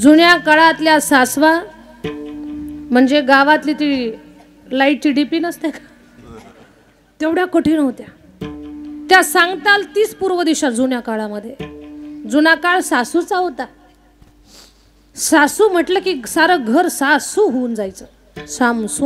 जुन्या काळातल्या सासवा म्हणजे गावातली ती लाईटची डीपी नसते का, तेवढ्या कठीण होत्या. त्या सांगताल 30 पूर्व दिशा जुन्या काळामध्ये. जुना काळ सासूचा होता. सासू म्हटलं की सारं घर सासू होऊन जायचं, सामसूम.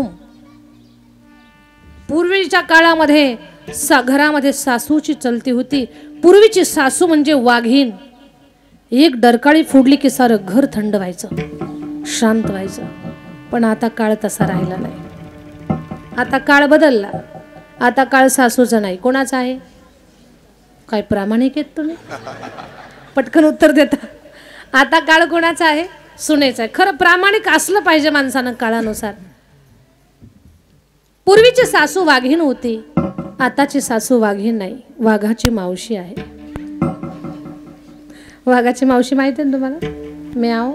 पूर्वीच्या काळामध्ये घरामध्ये सासूची चलती होती. पूर्वीची सासू म्हणजे वाघीण. एक डरकाळी फोडली की सारं घर थंड व्हायचं, शांत व्हायचं. पण आता काळ तसा राहिला नाही. आता काळ बदलला. आता काळ सासूचा नाही, कोणाचा आहे? काय प्रामाणिक आहेत तुम्ही, पटकन उत्तर देता. आता काळ कोणाचा आहे? सुनेचा आहे. खरं प्रामाणिक असलं पाहिजे माणसानं काळानुसार. पूर्वीची सासू वाघीण होती, आताची सासू वाघीण नाही, वाघाची मावशी आहे. वाघाची मावशी माहिती आहे तुम्हाला? म्याव.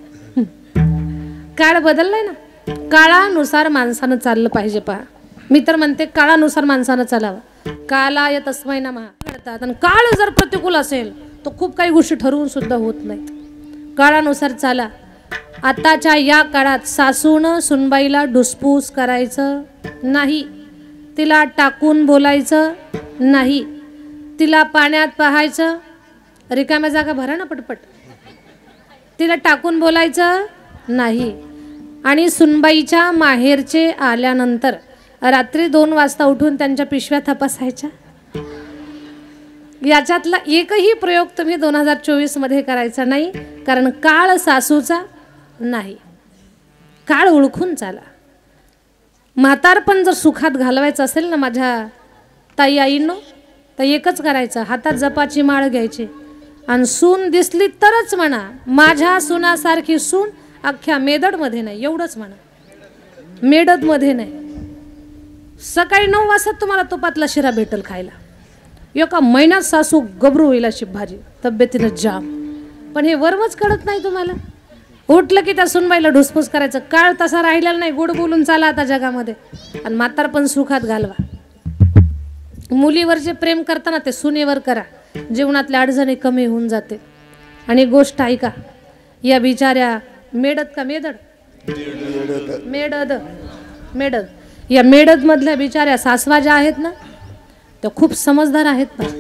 काळ बदललाय ना. काळानुसार माणसानं चाललं पाहिजे. पहा, मी तर म्हणते काळानुसार माणसानं चालावं. कालाय तस्मै नमः घडतात. आणि काळ जर प्रतिकूल असेल तर खूप काही गोष्टी ठरवून सुद्धा होत नाहीत. काळानुसार चाला. आताच्या या काळात सासूनं सुनबाईला डुसपूस करायचं नाही, तिला टाकून बोलायचं नाही, तिला पाण्यात पाहायचं. रिकाम्या जागा भरा ना पटपट. तिला टाकून बोलायचं नाही. आणि सुनबाईच्या माहेरचे आल्यानंतर रात्री 2 वाजता उठून त्यांच्या पिशव्या तपासायच्या. याच्यातला एकही प्रयोग तुम्ही 2024 मध्ये करायचा नाही, कारण काळ सासूचा नाही. काळ ओळखून चाला. म्हातारपण जर सुखात घालवायचं असेल ना माझ्या ताई आईंनो, तर एकच करायचं, हातात जपाची माळ घ्यायची आणि सून दिसली तरच म्हणा माझ्या सुनासारखी सून अख्ख्या मेदडमध्ये नाही, एवढंच म्हणा. मेडदमध्ये नाही. सकाळी 9 वाजता तुम्हाला तुपातला शिरा भेटल खायला. एका महिन्यात सासू गबरू होईल अशी भाजी, तब्येतीनं जाम. पण हे वरवच कळत नाही तुम्हाला. उठलं की त्या सुनबाईला ढुसपूस करायचं. काळ तसा राहिलेला नाही. गोड बोलून चाला आता जगामध्ये आणि म्हातारपण सुखात घालवा. मुलीवर जे प्रेम करताना ते सुनेवर करा. जीवनातल्या अडचणी कमी होऊन जाते. आणि गोष्ट ऐका, या बिचाऱ्या मेडद का मेदड मेडद मेडद या मेडद मधल्या बिचाऱ्या सासवा ज्या आहेत ना, त्या खूप समजदार आहेत. ना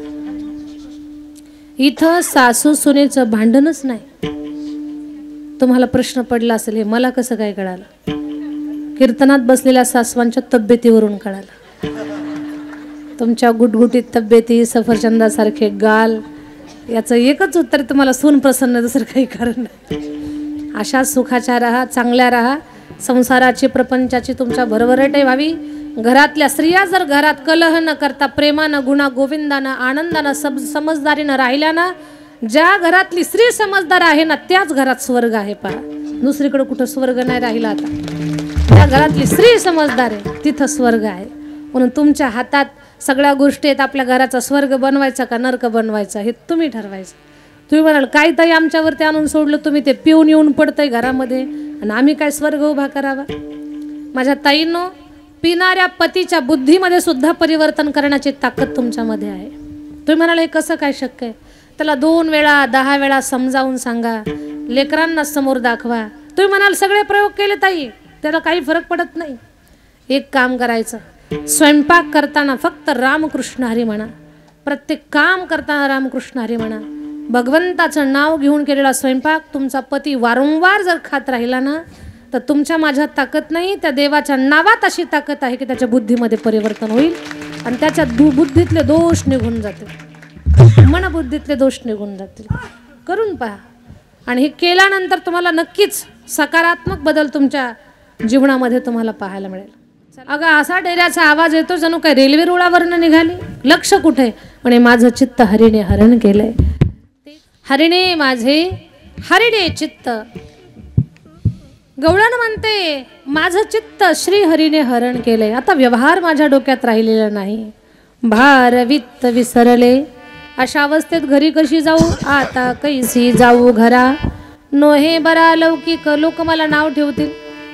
इथं सासू सुनेचं भांडणच नाही. तुम्हाला प्रश्न पडला असेल, हे मला कसं काय कळालं? कीर्तनात बसलेल्या सासवांच्या तब्येतीवरून कळालं. तुमच्या गुटगुटीत तब्येती, सफरचंदासारखे गाल, याचं एकच उत्तर तुम्हाला सून प्रसन्न, दुसरं काही कारण नाही. अशा सुखाच्या राहा, चांगल्या राहा. संसाराची प्रपंचाची तुमच्या भरभराटी व्हावी. घरातल्या स्त्रिया जर घरात कलह न करता प्रेमानं, गुणा गोविंदानं, आनंदानं, समजदारीनं राहिल्या ना, ज्या घरातली स्त्री समजदार आहे ना, त्याच घरात स्वर्ग आहे. पहा, दुसरीकडे कुठं स्वर्ग नाही राहिला. आता त्या घरातली स्त्री समजदार आहे, तिथं स्वर्ग आहे. म्हणून तुमच्या हातात सगळ्या गोष्टी आहेत. आपल्या घराचा स्वर्ग बनवायचा का नरक बनवायचा हे तुम्ही ठरवायचं. तुम्ही म्हणाल काय ताई आमच्यावरती आणून सोडलं तुम्ही, ते पिऊन येऊन पडतंय घरामध्ये आणि आम्ही काय स्वर्ग उभा करावा? माझ्या ताईंनो, पिणाऱ्या पतीच्या बुद्धीमध्ये सुद्धा परिवर्तन करण्याची ताकद तुमच्यामध्ये आहे. तुम्ही म्हणाल हे कसं काय शक्य आहे? त्याला 2 वेळा 10 वेळा समजावून सांगा, लेकरांना समोर दाखवा. तुम्ही म्हणाल सगळे प्रयोग केले ताई, त्याला काही फरक पडत नाही. एक काम करायचं, स्वयंपाक करताना फक्त रामकृष्ण हरी म्हणा. प्रत्येक काम करताना रामकृष्ण हरी म्हणा. भगवंताचं नाव घेऊन केलेला स्वयंपाक तुमचा पती वारंवार जर खात राहिला ना, तर तुमच्या माझ्यात ताकद नाही, त्या देवाच्या नावात अशी ताकद आहे की त्याच्या बुद्धीमध्ये परिवर्तन होईल आणि त्याच्या बुद्धीतले दोष निघून जातील, मनबुद्धीतले दोष निघून जातील. करून पहा. आणि हे केल्यानंतर तुम्हाला नक्कीच सकारात्मक बदल तुमच्या जीवनामध्ये तुम्हाला पाहायला मिळेल. अगं असा डेऱ्याचा आवाज येतो जणू काय रेल्वे रुळावरनं निघाली. लक्ष कुठे? म्हणे माझं चित्त हरीने हरण केलंय. हरिणे माझे हरिणे चित्त. गवळण म्हणते माझं चित्त श्री हरीने हरण केलंय. आता व्यवहार माझ्या डोक्यात राहिलेला नाही. भार वित्त विसरले. अशा अवस्थेत घरी कशी जाऊ? आता कैसी जाऊ घरा. नोहे बरा लौकिक. लोक मला नाव ठेवतील.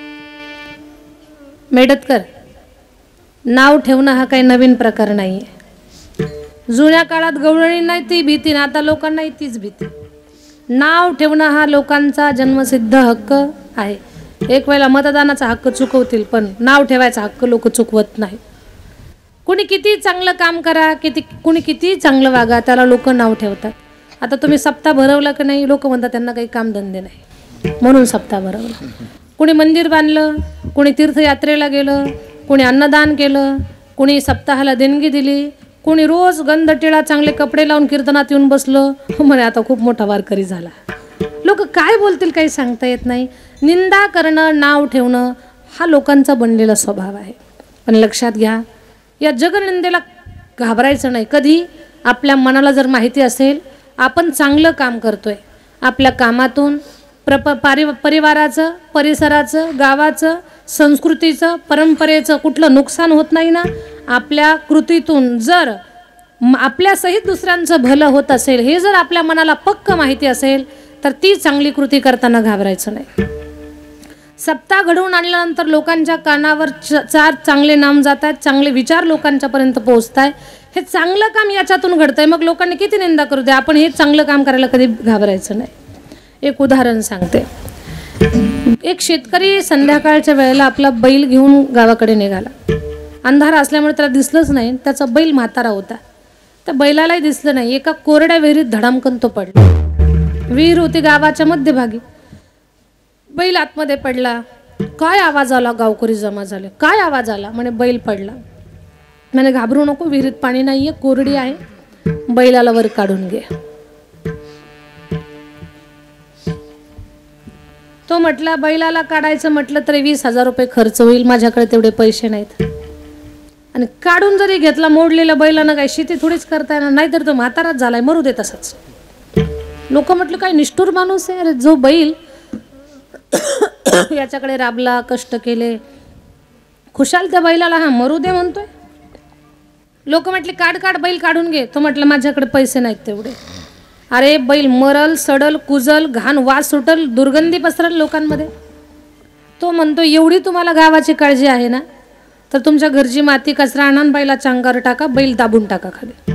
मेडतकर, नाव ठेवणं हा काही नवीन प्रकार नाही. जुन्या काळात गवळणी नाही ती भीती, आता लोकांनाही तीच भीती. नाव ठेवणं हा लोकांचा जन्मसिद्ध हक्क आहे. एक वेळेला मतदानाचा हक्क चुकवतील, पण नाव ठेवायचा हक्क लोक चुकवत नाही. कुणी किती चांगलं काम करा, कुणी किती चांगलं वागा, त्याला लोक नाव ठेवतात. आता तुम्ही सप्ताह भरवलं की नाही, लोक म्हणतात त्यांना काही कामधंदे नाही म्हणून सप्ताह भरवलं. कुणी मंदिर बांधलं, कुणी तीर्थयात्रेला गेलं, कुणी अन्नदान केलं, कुणी सप्ताहाला देणगी दिली, कुणी रोज गंध टिळा चांगले कपडे लावून कीर्तनात येऊन बसलं, म्हणे आता खूप मोठा वारकरी झाला. लोक काय बोलतील काही सांगता येत नाही. निंदा करणं, नाव ठेवणं हा लोकांचा बनलेला स्वभाव आहे. पण लक्षात घ्या, या जगनिंदेला घाबरायचं नाही. कधी आपल्या मनाला जर माहिती असेल आपण चांगलं काम करतोय, आपल्या कामातून परिवाराचं, परिसराचं, गावाचं, संस्कृतीचं, परंपरेचं कुठलं नुकसान होत नाही ना, आपल्या कृतीतून जर आपल्यासहित दुसऱ्यांचं भलं होत असेल, हे जर आपल्या मनाला पक्क माहिती असेल, तर ती चांगली कृती करताना घाबरायचं नाही. सप्ताह घडवून आणल्यानंतर लोकांच्या कानावर चार चांगले नाम जात आहेत, चांगले विचार लोकांच्यापर्यंत पोहोचत आहे, हे चांगलं काम याच्यातून घडतंय. मग लोकांनी किती निंदा करू द्या, आपण हे चांगलं काम करायला कधी घाबरायचं नाही. एक उदाहरण सांगते. एक शेतकरी संध्याकाळच्या वेळेला आपला बैल घेऊन गावाकडे निघाला. अंधार असल्यामुळे त्याला दिसलंच नाही, त्याचा बैल म्हातारा होता. त्या बैलालाही दिसलं नाही. एका कोरड्या विहिरीत धडामकन तो पडला. विहीर होती गावाच्या मध्यभागी. बैल आतमध्ये पडला. काय आवाज आला, गावकरी जमा झाले. काय आवाज आला, म्हणे बैल पडला. म्हणे घाबरू नको, विहिरीत पाणी नाहीये, कोरडी आहे, बैलाला वर काढून घे. तो म्हटला बैलाला काढायचं म्हटलं तरी 20,000 रुपये खर्च होईल, माझ्याकडे तेवढे पैसे नाहीत. आणि काढून जरी घेतला, मोडलेल्या बैलानं काय शेती थोडीच करता येणार, नाहीतर तो म्हाताराच झालाय, मरू दे तसंच. लोक म्हटलं काय निष्ठुर माणूस आहे. अरे जो बैल याच्याकडे राबला, कष्ट केले, खुशाल त्या बैलाला हा मरू दे म्हणतोय. लोक म्हटले काढ काढ बैल काढून घे. तो म्हटलं माझ्याकडे पैसे नाहीत तेवढे. अरे बैल मरल, सडल, कुजल, घाण वास सुटल, दुर्गंधी पसरल लोकांमध्ये. तो म्हणतो एवढी तुम्हाला गावाची काळजी आहे ना, तर तुमच्या घरची माती कचरा आणून बैलाच्या अंगावर टाका, बैल दाबून टाका खाली.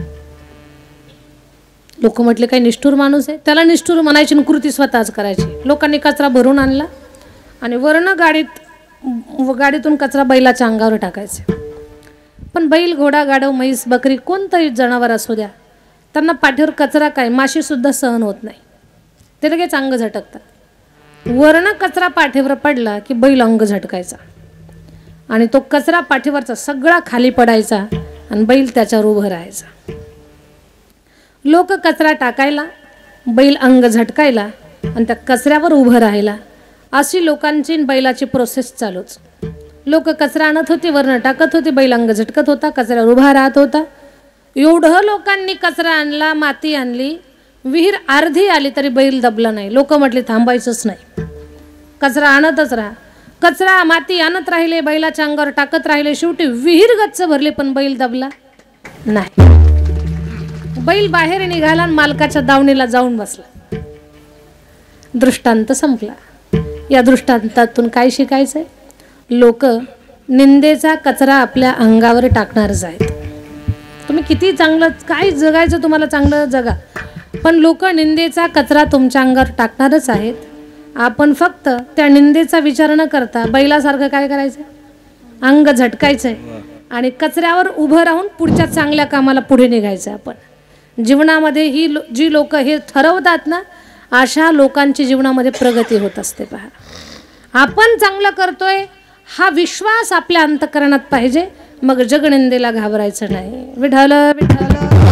लोक म्हटले काही निष्ठुर माणूस आहे. त्याला निष्ठुर म्हणायची, कृती स्वतःच करायची. लोकांनी कचरा भरून आणला आणि वर्ण गाडीतून कचरा बैलाच्या अंगावर टाकायचे. पण बैल, घोडा, गाढव, म्हैस, बकरी कोणतंही जनावर असू द्या, त्यांना पाठीवर कचरा काय माशी सुद्धा सहन होत नाही. ते लगेच अंग झटकतात. वर्ण कचरा पाठीवर पडला की बैल अंग झटकायचा आणि तो कचरा पाठीवरचा सगळा खाली पडायचा आणि बैल त्याच्यावर उभं राहायचा. लोक कचरा टाकायला, बैल अंग झटकायला आणि त्या कचऱ्यावर उभं राहायला, अशी लोकांची बैलाची प्रोसेस चालूच. लोक कचरा आणत होते, वर्ण टाकत होते, बैल अंग झटकत होता, कचऱ्यावर उभा राहत होता. एवढं लोकांनी कचरा आणला, माती आणली, विहीर अर्धी आली तरी बैल दबला नाही. लोक म्हटले थांबायचंच नाही, कचरा आणतच राहा. कचरा माती आणत राहिले, बैलाच्या अंगावर टाकत राहिले, शेवटी विहीर गच्च भरली पण बैल दबला नाही. बैल बाहेर निघाला आणि मालकाच्या दावणीला जाऊन बसला. दृष्टांत संपला. या दृष्टांतातून काय शिकायचंय? लोक निंदेचा कचरा आपल्या अंगावर टाकणारच आहेत. तुम्ही किती चांगलं काय जगायचं, तुम्हाला चांगलं जगा, पण लोक निंदेचा कचरा तुमच्या अंगावर टाकणारच आहेत. आपण फक्त त्या निंदेचा विचार न करता बैलासारखं काय करायचं, अंग झटकायचंय आणि कचऱ्यावर उभं राहून पुढच्या चांगल्या कामाला पुढे निघायचं. आपण जीवनामध्ये ही जी लोक हे ठरवतात ना, अशा लोकांची जीवनामध्ये प्रगती होत असते. पहा, आपण चांगलं करतोय हा विश्वास आपल्या अंतःकरणात पाहिजे, मग जगनिंदेला घाबरायचं नाही. विठ्ठल विठ्ठल.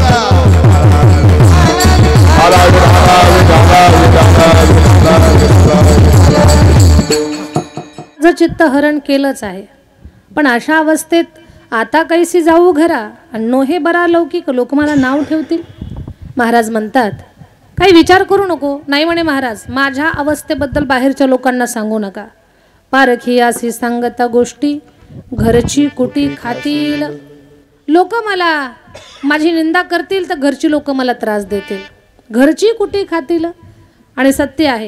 चित्त हरण केलंच आहे, पण अशा अवस्थेत आता कैसी जाऊ घरा, अण्णो हे बरा लौकिक, लोक मला नाव ठेवतील. महाराज म्हणतात काही विचार करू नको. नाही म्हणे महाराज, माझ्या अवस्थेबद्दल बाहेरच्या लोकांना सांगू नका. पारखी अशी सांगता गोष्टी, घरची कुटी खातील. लोक मला माझी निंदा करतील तर घरची लोक मला त्रास देतील, घरची कुटी खातील. आणि सत्य आहे,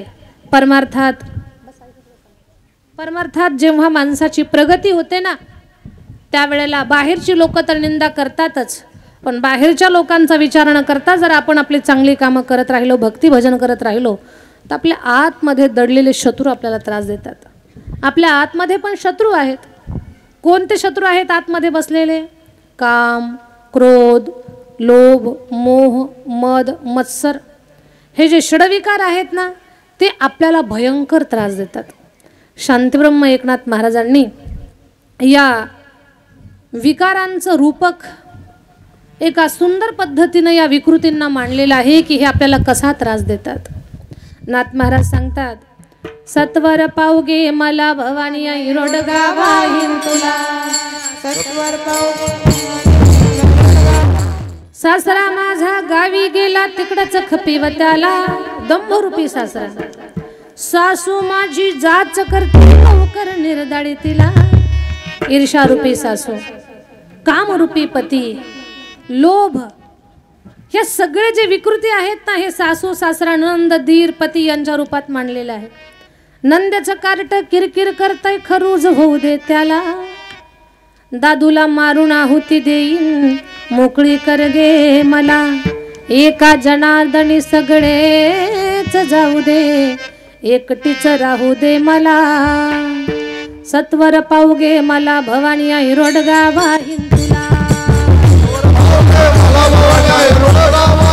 परमार्थात जेव्हा माणसाची प्रगती होते ना, त्यावेळेला बाहेरची लोक तर निंदा करतातच, पण बाहेरच्या लोकांचा विचार न करता जर आपण आपली चांगली कामं करत राहिलो, भक्ती भजन करत राहिलो, तर आपल्या आतमध्ये दडलेले शत्रू आपल्याला त्रास देतात. आपल्या आतमध्ये पण शत्रू आहेत. कोणते शत्रू आहेत आतमध्ये बसलेले? काम, क्रोध, लोभ, मोह, मद, मत्सर, हे जे षडविकार आहेत ना, ते आपल्याला भयंकर त्रास देतात. शांतीब्रह्म एकनाथ महाराजांनी या विकारांचं रूपक एका सुंदर पद्धतीने या विकृतींना मांडलेलं आहे की हे आपल्याला कसा त्रास देतात. नाथ महाराज सांगतात, सत्वर पावगे मला भवानी आई रोडगावा हिंदुला, सत्वर सासरा माझा गावी गेला तिकडच खपीव त्याला, दंभरूपी सासरा. सासू माझी जाच करते लवकर निर्दाळी तिला, ईर्षारूपी सासू, कामरूपी पती, लोभ, हे सगळे जे विकृती आहेत ना, हे सासू सासरा नंद दीर पती यांच्या रूपात मांडलेलं आहे. नंद्याचं कार्ट किरकिर करतय खरूज होऊ दे त्याला, दादूला मारून आहुती देईन मोकळी कर गे मला, एका जनार्दनी सगळेच जाऊ दे एकटीच राहू दे मला, सत्वर पावगे मला भवानी आई रोडगावा हिंदुला.